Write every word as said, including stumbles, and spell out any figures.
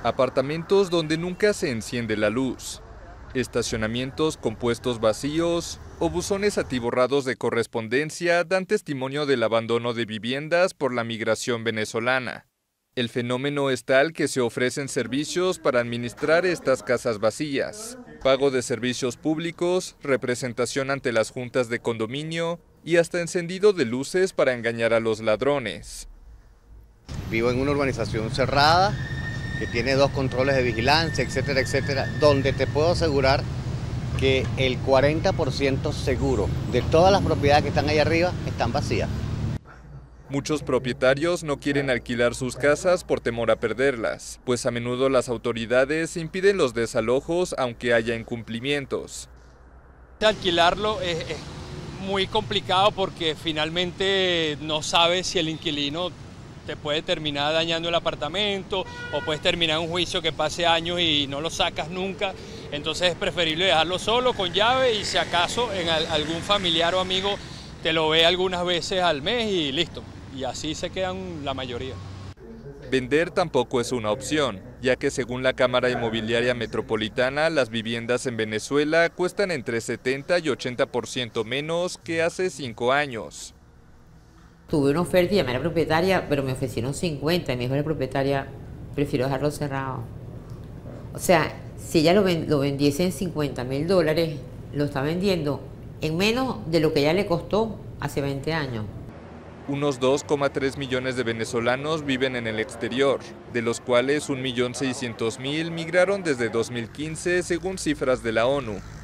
Apartamentos donde nunca se enciende la luz, estacionamientos con puestos vacíos o buzones atiborrados de correspondencia dan testimonio del abandono de viviendas por la migración venezolana. El fenómeno es tal que se ofrecen servicios para administrar estas casas vacías, pago de servicios públicos, representación ante las juntas de condominio y hasta encendido de luces para engañar a los ladrones. Vivo en una urbanización cerrada que tiene dos controles de vigilancia, etcétera, etcétera, donde te puedo asegurar que el cuarenta por ciento seguro de todas las propiedades que están ahí arriba están vacías. Muchos propietarios no quieren alquilar sus casas por temor a perderlas, pues a menudo las autoridades impiden los desalojos aunque haya incumplimientos. Alquilarlo es, es muy complicado porque finalmente no sabes si el inquilino te puede terminar dañando el apartamento o puedes terminar un juicio que pase años y no lo sacas nunca. Entonces es preferible dejarlo solo con llave y si acaso en algún familiar o amigo te lo ve algunas veces al mes y listo. Y así se quedan la mayoría. Vender tampoco es una opción, ya que según la Cámara Inmobiliaria Metropolitana, las viviendas en Venezuela cuestan entre setenta y ochenta por ciento menos que hace cinco años. Tuve una oferta y llamé a la propietaria, pero me ofrecieron cincuenta y me dijo la propietaria, prefiero dejarlo cerrado. O sea, si ella lo, ven, lo vendiese en cincuenta mil dólares, lo está vendiendo en menos de lo que ella le costó hace veinte años. Unos dos coma tres millones de venezolanos viven en el exterior, de los cuales un millón seiscientos mil migraron desde dos mil quince según cifras de la ONU.